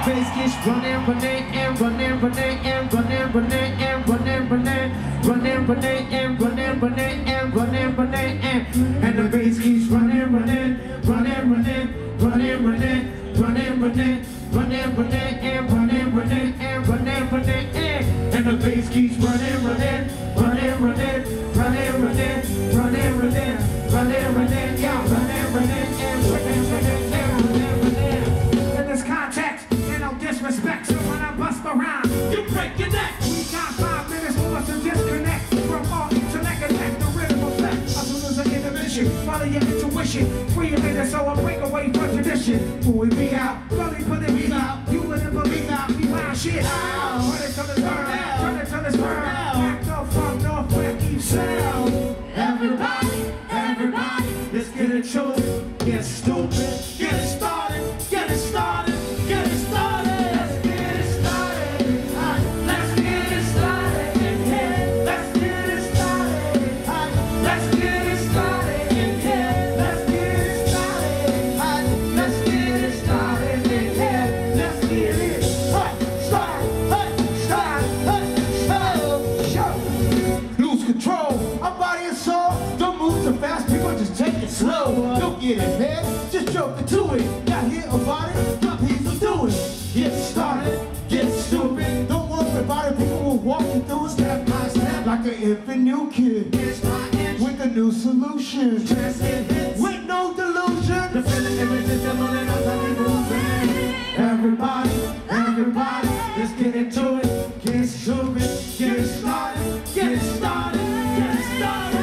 bass keeps running and running and running and running and running and running and running and running and running and the bass keeps running and running and running and running and the bass keeps running in this context, and no disrespect, so when I bust my rhyme, you break your neck. We got 5 minutes for us to disconnect from all intellect and let the rhythm effect. Us as an intermission, follow your intuition, free your later, so I break away from tradition. When we be out, really put it out, you wouldn't believe out, we wild shit out. Turn it to the turn, turn it to the turn, back up from Northwest East Sound. Everybody, let's get it chosen, get stupid, get it started, get it started, get it started. Let's get it started, let's get it started, let's get it started, let's get it started, let's get it started, let's get it started, let's get it started. Lose control, our body and soul. Don't move too fast, people just take it slow. Don't get it, man, just joke into it. Got here about it, got people do it. Get started, get stupid. Don't worry about it, people will walk you through it step by step like an infant new kid. With a new solution, with no delusion. The feeling images that will let us moving. Everybody, let's get into it. Get stupid, get started, get started, get started.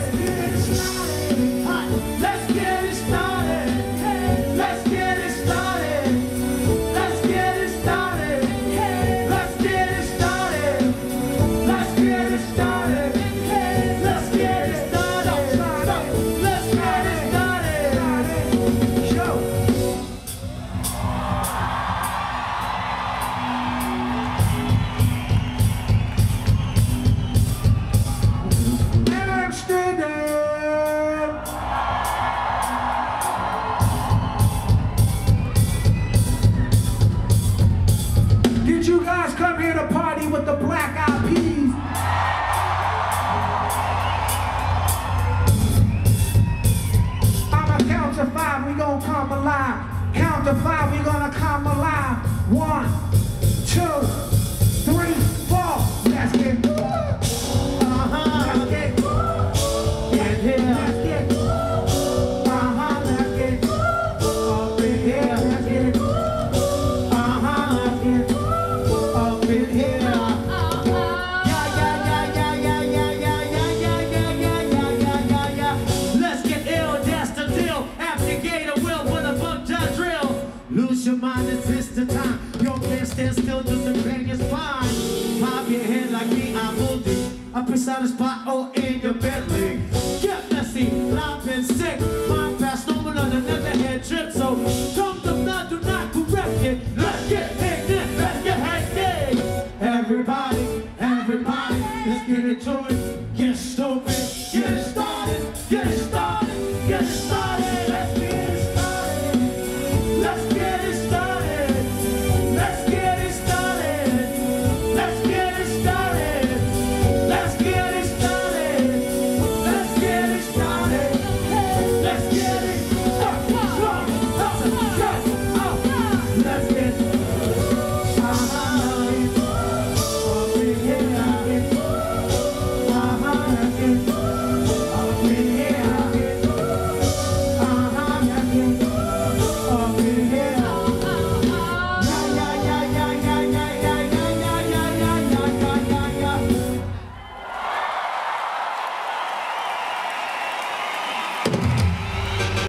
Let's get it started. Let's get it started. Let's get it started. Let's get it started. Let's get it started. Let's get it started. Let's get it started. Yo. Did you guys come here to party with the Black Eyed Peas? I'ma count to 5, we gon' come alive. Count to 5, we gonna come alive. 1, 2, 3, 4. Let's get let's get get here. Let's get let's get up in here. Let's get let's get in here. Let's get ill, that's the deal. After Gator will with a bump to drill. Lose your mind, it's the time. Your man stand still, just to bang your spine. Pop your head like me, I will do. Up inside the spot or in your Bentley. Get messy, I've been sick. My past normal on another head trip. So come to not, do not correct it. Let's get hectic, let's get hectic. Everybody, let's get into it. Get stupid, get it started, get it started, get it started.